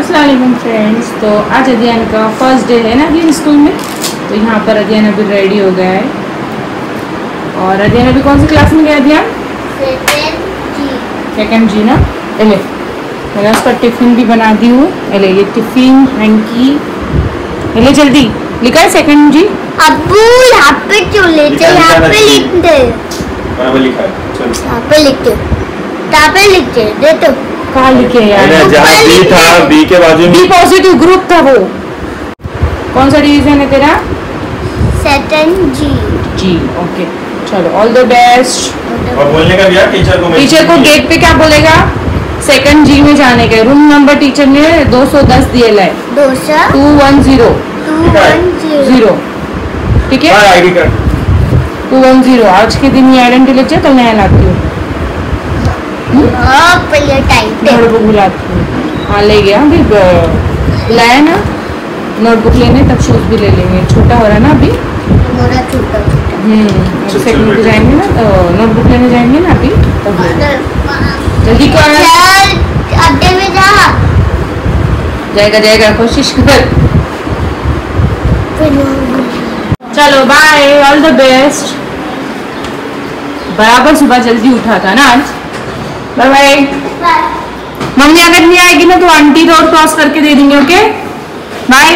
अस्सलाम वालेकुम फ्रेंड्स। तो आज अध्ययन का फर्स्ट डे है ना अध्ययन स्कूल में, तो यहाँ पर अध्ययन अभी रेडी हो गया है। और अध्ययन अभी कौन सी क्लास में गया अध्ययन? सेकंड जी ना। एले मैंने उसका टिफिन भी बना दी हूँ। एले ये टिफिन हैंकी, एले जल्दी लिखा है सेकंड जी। अब्बू यहाँ पे क्यों लेते? यहाँ पे लिखते, यहाँ पे लिखते, यहाँ पे लिखते दे तो कहाँ लिखे यार? जहाँ बी था, बी के बाजू में बी पॉजिटिव ग्रुप था वो। कौन सा डिवीजन है तेरा? सेकंड जी। जी ओके, चलो ऑल द बेस्ट। और बोलने का भी टीचर को गेट पे क्या बोलेगा? सेकंड जी में जाने के रूम नंबर टीचर ने 210 दिए है। 210 ठीक है। आईडी कार्ड 210 आज के दिन ये आइडेंटिटी लेक्चर कल नया लाती हूँ। नोटबुक बुलाती हूँ। हाँ ले गया अभी लाया ना नोटबुक लेने, तब शूज भी ले लेंगे। छोटा हो रहा है ना अभी, सेकंड पे जाएंगे ना तो नोटबुक लेने जाएंगे ना अभी, तब जल्दी कर। जाएगा जाएगा, कोशिश कर। चलो बाय, ऑल द बेस्ट। बराबर सुबह जल्दी उठा था ना आज। Bye bye. मम्मी अगर नहीं आएगी ना तो आंटी रोड क्रॉस करके दे देंगे। Okay bye.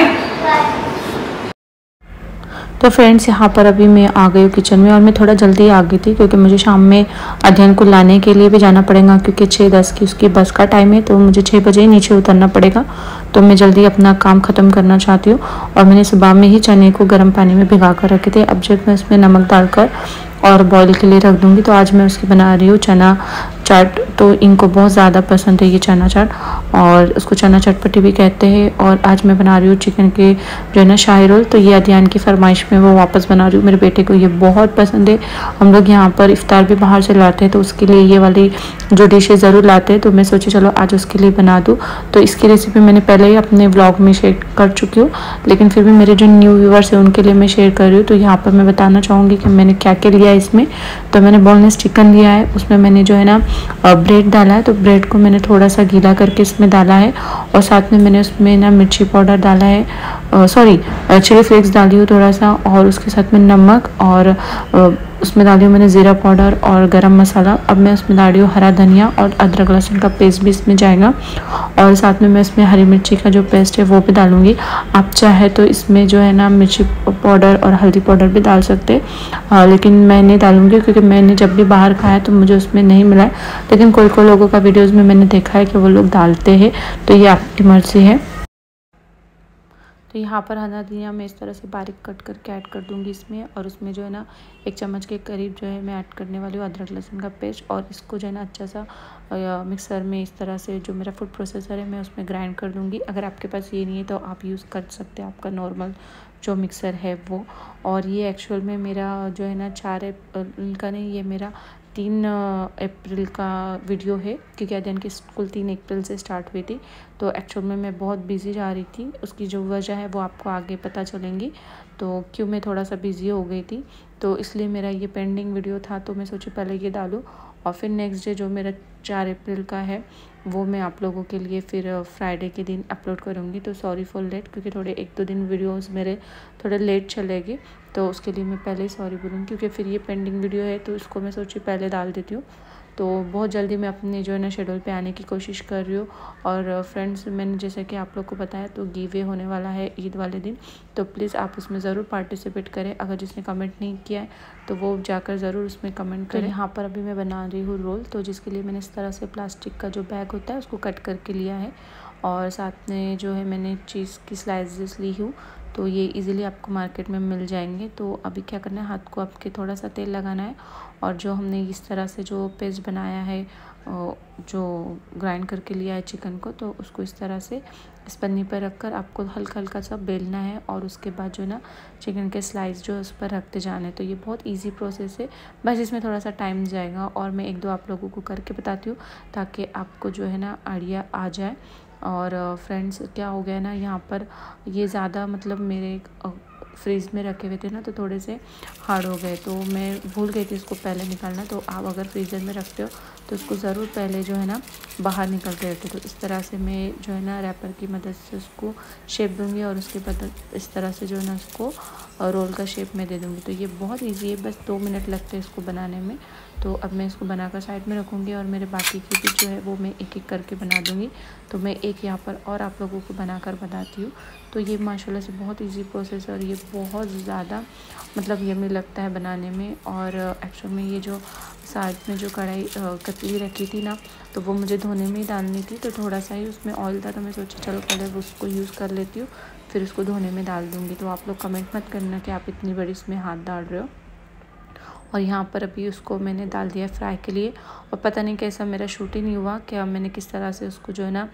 तो फ्रेंड्स यहाँ पर अभी मैं आ गई हूँ किचन में, और मैं थोड़ा जल्दी आ गई थी क्योंकि मुझे शाम में अध्ययन को लाने के लिए भी जाना पड़ेगा, क्योंकि 6:10 की उसकी बस का टाइम है। तो मुझे 6 बजे ही नीचे उतरना पड़ेगा। तो मैं जल्दी अपना काम ख़त्म करना चाहती हूँ। और मैंने सुबह में ही चने को गर्म पानी में भिगा कर रखे थे। अब जब मैं उसमें नमक डालकर और बॉईल के लिए रख दूँगी, तो आज मैं उसकी बना रही हूँ चना चाट। तो इनको बहुत ज़्यादा पसंद है ये चना चाट, और उसको चना चटपटी भी कहते हैं। और आज मैं बना रही हूँ चिकन के जो है ना शाही रोल। तो ये अध्ययन की फरमाइश में वो वापस बना रही हूँ। मेरे बेटे को ये बहुत पसंद है। हम लोग यहाँ पर इफ्तार भी बाहर से लाते हैं, तो उसके लिए ये वाली जो डिशेज़ ज़रूर लाते हैं। तो मैं सोची चलो आज उसके लिए बना दूँ। तो इसकी रेसिपी मैंने पहले ही अपने व्लॉग में शेयर कर चुकी हूँ, लेकिन फिर भी मेरे जो न्यू व्यूवर्स हैं उनके लिए मैं शेयर कर रही हूँ। तो यहाँ पर मैं बताना चाहूँगी कि मैंने क्या क्या लिया है इसमें। तो मैंने बोनलेस चिकन लिया है, उसमें मैंने जो है ना ब्रेड डाला है। तो ब्रेड को मैंने थोड़ा सा गीला करके इसमें डाला है, और साथ में मैंने उसमें ना मिर्ची पाउडर डाला है, सॉरी चिली फ्लेक्स डाली हूँ थोड़ा सा, और उसके साथ में नमक, और उसमें डाली हूँ मैंने ज़ीरा पाउडर और गरम मसाला। अब मैं उसमें डाली हूँ हरा धनिया, और अदरक लहसुन का पेस्ट भी इसमें जाएगा, और साथ में मैं इसमें हरी मिर्ची का जो पेस्ट है वो भी डालूँगी। आप चाहे तो इसमें जो है ना मिर्ची पाउडर और हल्दी पाउडर भी डाल सकते, लेकिन मैं नहीं डालूँगी क्योंकि मैंने जब भी बाहर खाया तो मुझे उसमें नहीं मिला है। लेकिन कोई कोई लोगों का वीडियोज़ में मैंने देखा है कि वो लोग डालते हैं, तो ये आपकी मर्ज़ी है। तो यहाँ पर हरा धनिया मैं इस तरह से बारीक कट करके ऐड कर दूँगी इसमें, और उसमें जो है ना 1 चम्मच के करीब जो है मैं ऐड करने वाली हूँ अदरक लहसुन का पेस्ट। और इसको जो है ना अच्छा सा मिक्सर में इस तरह से, जो मेरा फूड प्रोसेसर है मैं उसमें ग्राइंड कर दूँगी। अगर आपके पास ये नहीं है तो आप यूज़ कर सकते हैं आपका नॉर्मल जो मिक्सर है वो। और ये एक्चुअल में मेरा जो है ना 4 अप्रैल का नहीं, ये मेरा 3 अप्रैल का वीडियो है, क्योंकि अध्ययन की स्कूल 3 अप्रैल से स्टार्ट हुई थी। तो एक्चुअल में मैं बहुत बिज़ी जा रही थी, उसकी जो वजह है वो आपको आगे पता चलेंगी। तो क्यों मैं थोड़ा सा बिज़ी हो गई थी, तो इसलिए मेरा ये पेंडिंग वीडियो था। तो मैं सोची पहले ये डालूँ, और फिर नेक्स्ट डे जो मेरा 4 अप्रैल का है वो मैं आप लोगों के लिए फिर फ्राइडे के दिन अपलोड करूँगी। तो सॉरी फॉर लेट, क्योंकि थोड़े 1-2 दिन वीडियोस मेरे थोड़े लेट चलेंगे, तो उसके लिए मैं पहले ही सॉरी बोलूँगी, क्योंकि फिर ये पेंडिंग वीडियो है तो इसको मैं सोची पहले डाल देती हूँ। तो बहुत जल्दी मैं अपने जो है ना शेड्यूल पे आने की कोशिश कर रही हूँ। और फ्रेंड्स, मैंने जैसे कि आप लोग को बताया तो गिव अवे होने वाला है ईद वाले दिन, तो प्लीज़ आप उसमें ज़रूर पार्टिसिपेट करें। अगर जिसने कमेंट नहीं किया है तो वो जाकर ज़रूर उसमें कमेंट करें। यहाँ पर अभी मैं बना रही हूँ रोल, तो जिसके लिए मैंने इस तरह से प्लास्टिक का जो बैग होता है उसको कट करके लिया है, और साथ में जो है मैंने चीज़ की स्लाइसेस ली हूँ। तो ये इजीली आपको मार्केट में मिल जाएंगे। तो अभी क्या करना है, हाथ को आपके थोड़ा सा तेल लगाना है, और जो हमने इस तरह से जो पेस्ट बनाया है, जो ग्राइंड करके लिया है चिकन को, तो उसको इस तरह से इस पन्नी पर रखकर आपको हल्का हल्का सा बेलना है, और उसके बाद जो है ना चिकन के स्लाइस जो उस पर रखते जाने हैं। तो ये बहुत इजी प्रोसेस है, बस इसमें थोड़ा सा टाइम जाएगा, और मैं 1-2 आप लोगों को करके बताती हूँ ताकि आपको जो है ना आइडिया आ जाए। और फ्रेंड्स, क्या हो गया ना, यहाँ पर ये ज़्यादा मतलब मेरे फ्रीज़ में रखे हुए थे ना, तो थोड़े से हार्ड हो गए, तो मैं भूल गई थी इसको पहले निकालना। तो आप अगर फ्रीज़र में रखते हो तो उसको ज़रूर पहले जो है ना बाहर निकल के रखें। तो इस तरह से मैं जो है ना रैपर की मदद से उसको शेप दूँगी और उसके बाद इस तरह से जो है ना उसको रोल का शेप में दे दूँगी। तो ये बहुत ईजी है, बस 2 मिनट लगते हैं इसको बनाने में। तो अब मैं इसको बनाकर साइड में रखूँगी और मेरे बाकी की भी जो है वो मैं एक एक करके बना दूँगी। तो मैं एक यहाँ पर और आप लोगों को बनाकर बताती हूँ। तो ये माशाल्लाह से बहुत इजी प्रोसेस है और ये बहुत ज़्यादा मतलब यम्मी लगता है बनाने में। और एक्चुअल में ये जो साइड में जो कढ़ाई कतली रखी थी ना, तो वो मुझे धोने में ही डालनी थी। तो थोड़ा सा ही उसमें ऑयल था, तो मैं सोची चलो पहले उसको यूज़ कर लेती हूँ, फिर उसको धोने में डाल दूँगी। तो आप लोग कमेंट मत करना कि आप इतनी बड़ी इसमें हाथ डाल रहे हो। और यहाँ पर अभी उसको मैंने डाल दिया फ्राई के लिए। और पता नहीं कैसा मेरा शूट ही नहीं हुआ, क्या मैंने किस तरह से उसको जो है ना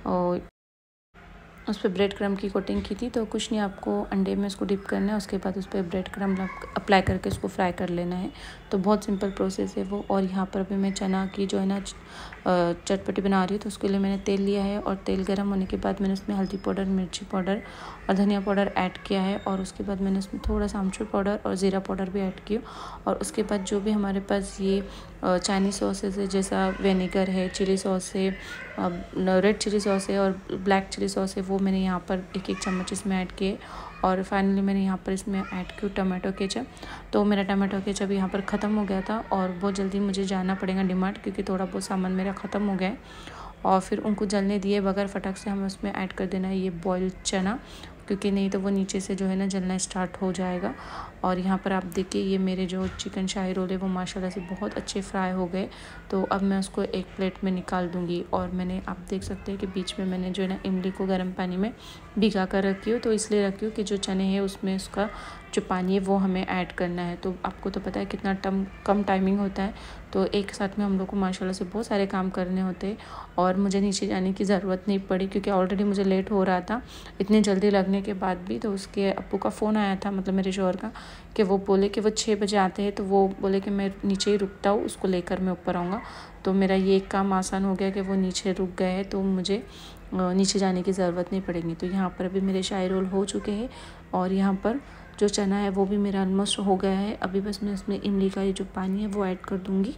उस पर ब्रेड क्रम्ब की कोटिंग की थी। तो कुछ नहीं, आपको अंडे में उसको डिप करना है, उसके बाद उस पर ब्रेड क्रम्ब अप्लाई करके उसको फ्राई कर लेना है। तो बहुत सिंपल प्रोसेस है वो। और यहाँ पर अभी मैं चना की जो है ना चटपटी बना रही हूँ। तो उसके लिए मैंने तेल लिया है और तेल गर्म होने के बाद मैंने उसमें हल्दी पाउडर, मिर्ची पाउडर और धनिया पाउडर ऐड किया है। और उसके बाद मैंने उसमें थोड़ा सा आमचूर पाउडर और ज़ीरा पाउडर भी ऐड किया। और उसके बाद जो भी हमारे पास ये चाइनीज़ सॉसेस है, जैसा विनेगर है, चिली सॉस है, रेड चिली सॉस है और ब्लैक चिली सॉस है, वो मैंने यहाँ पर एक एक चम्मच इसमें ऐड किए। और फाइनली मैंने यहाँ पर इसमें ऐड किया टमाटो केचप। तो मेरा टमाटो केचप यहाँ पर ख़त्म हो गया था और बहुत जल्दी मुझे जाना पड़ेगा डीमार्ट, क्योंकि थोड़ा बहुत सामान मेरा ख़त्म हो गया है। और फिर उनको जलने दिए बगैर फटक से हमें उसमें ऐड कर देना है ये बॉइल्ड चना, क्योंकि नहीं तो वो नीचे से जो है ना जलना स्टार्ट हो जाएगा। और यहाँ पर आप देखिए ये मेरे जो चिकन शाही रोल है वो माशाल्लाह से बहुत अच्छे फ्राई हो गए। तो अब मैं उसको एक प्लेट में निकाल दूँगी। और मैंने आप देख सकते हैं कि बीच में मैंने जो है ना इमली को गर्म पानी में भिगा कर रखी हूँ। तो इसलिए रखी हूँ कि जो चने हैं उसमें उसका जो पानी है वो हमें ऐड करना है। तो आपको तो पता है कितना कम टाइमिंग होता है, तो एक साथ में हम लोग को माशाल्लाह से बहुत सारे काम करने होते हैं। और मुझे नीचे जाने की ज़रूरत नहीं पड़ी, क्योंकि ऑलरेडी मुझे लेट हो रहा था इतनी जल्दी लगने के बाद भी। तो उसके अब्बू का फ़ोन आया था, मतलब मेरे शौहर का, कि वो बोले कि वो 6 बजे आते हैं। तो वो बोले कि मैं नीचे ही रुकता हूँ, उसको लेकर मैं ऊपर आऊँगा। तो मेरा ये एक काम आसान हो गया कि वो नीचे रुक गए हैं, तो मुझे नीचे जाने की ज़रूरत नहीं पड़ेगी। तो यहाँ पर अभी मेरे शाही रोल हो चुके हैं और यहाँ पर जो चना है वो भी मेरा ऑलमोस्ट हो गया है। अभी बस मैं इसमें इमली का ये जो पानी है वो ऐड कर दूँगी।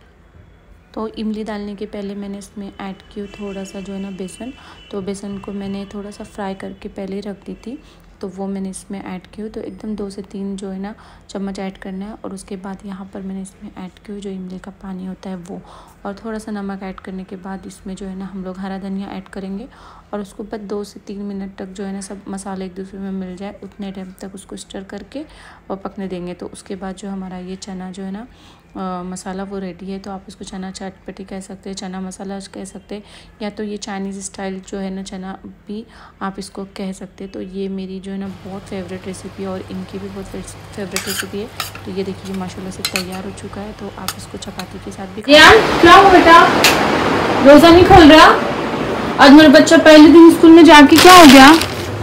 तो इमली डालने के पहले मैंने इसमें ऐड की थोड़ा सा जो है ना बेसन। तो बेसन को मैंने थोड़ा सा फ्राई करके पहले ही रख दी थी, तो वो मैंने इसमें ऐड की। तो एकदम 2 से 3 जो है ना चम्मच ऐड करना है। और उसके बाद यहाँ पर मैंने इसमें ऐड की जो इमली का पानी होता है वो, और थोड़ा सा नमक ऐड करने के बाद इसमें जो है ना हम लोग हरा धनिया ऐड करेंगे। और उसको बस 2 से 3 मिनट तक जो है ना सब मसाले एक दूसरे में मिल जाए उतने टाइम तक उसको स्टर करके और पकने देंगे। तो उसके बाद जो हमारा ये चना जो है ना मसाला वो रेडी है। तो आप इसको चना चटपटी कह सकते हैं, चना मसाला कह सकते हैं, या तो ये चाइनीज़ स्टाइल जो है ना चना भी आप इसको कह सकते हैं। तो ये मेरी जो है ना बहुत फेवरेट रेसिपी है और इनकी भी बहुत फेवरेट रेसिपी है। तो ये देखिए माशाल्लाह से तैयार हो चुका है। तो आप इसको चपाती के साथ भी क्या हो बेटा, रोज़ा नहीं खोल रहा? आज मेरा बच्चा पहले दिन स्कूल में जाके क्या हो गया,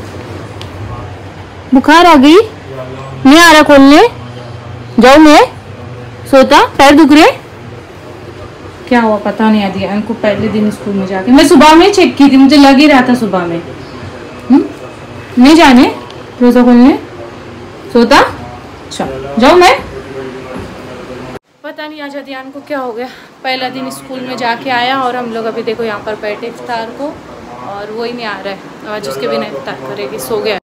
बुखार आ गई, नहीं आ रहा खोलने, जाओ मैं सोता, पैर दुख रहे, क्या हुआ पता नहीं। आदि इनको पहले दिन स्कूल में जाके मैं सुबह में चेक की थी, मुझे लग ही रहा था सुबह में नहीं जाने रोज़ा खोलने, सोता, चलो जाओ मैं। पता नहीं आज अदियान को क्या हो गया, पहला दिन स्कूल में जाके आया और हम लोग अभी देखो यहाँ पर बैठे इफ्तार को और वही नहीं आ रहा है। आज उसके बिना इफ्तार करेगी, सो गया।